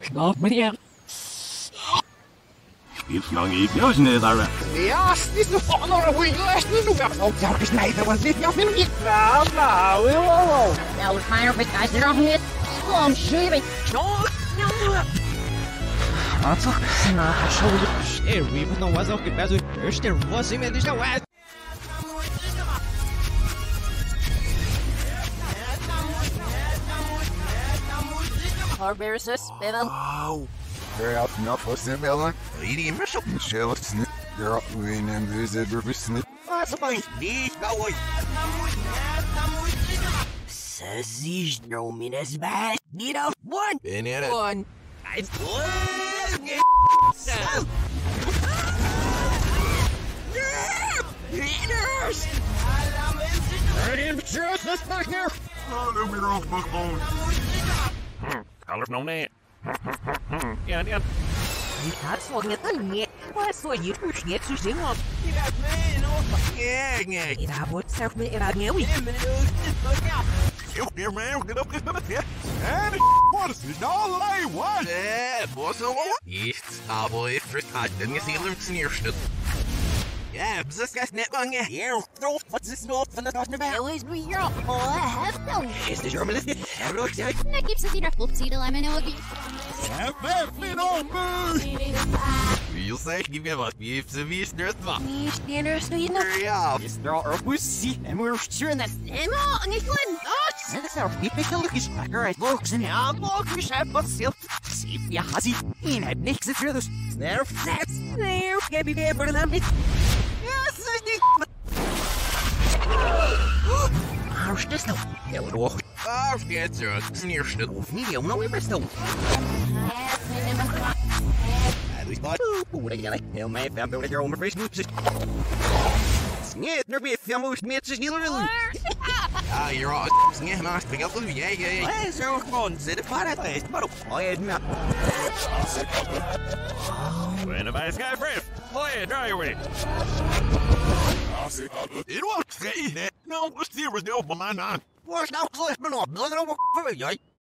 Snart med det. It's young Eve, isn't it, Lara? Yes, this is all our way. Last new oh, Jarvis Snyder was this young man. No, Now, it's minor, but guys, they're on it. I'm shaving. no. Also, na, show you. Every one was auch gebessert. Der was immer nicht der West. Barbarousness, Bevel. Wow. Very often up for Zimelis. Lady Michelle. Michelle Snip. You're up when I'm visit Snip. What's the point? These go. Says these no mean as bad. You know, one. Been in it. One. It's Let's back here. Oh, let me off Buchsbaum. Color's no net. Yeah. That's what you think. What's what you get to sing on? Yeah. It would serve me in a new You dear man, get up this minute, yeah. And what is this? All I want. What's the one? Yes, aber ich verstehe nicht, sie lügt mir nicht. Ja, das gehst nicht lang, ja. What's this note von der Taschen It was me, you're all I have done. Ist die Journalist? Ja, du sagst, Na, gibt's es wieder Flupside, let me know if you... you'll say, give me what, if the beast nurse was. Me, standers, no, you know. Ja, Is there a pussy? And we're sure that. Emma, and it's one. That's our people look is right. Looks and now look, we have but still. See, yeah, has he? He had nichts für das. Snare, get me there for them. yes, How's this now? ja, doch. Steht so, Snierschnitt auf nie, noch immer so. Dus maar, hoe dat jij heel mij van dat je onder Facebook zit. Sneet, er weer veel moest met z'n hielen. Ah, you're all sneet, maar ik heb het ja. Zo gewoon zitten paradijs, maar op. Oh, ja, nou. When I sky brief, play it, dry away. It won't say that. No, what's the original for my nine? What's nou slecht me op? Dat er ook voor jij.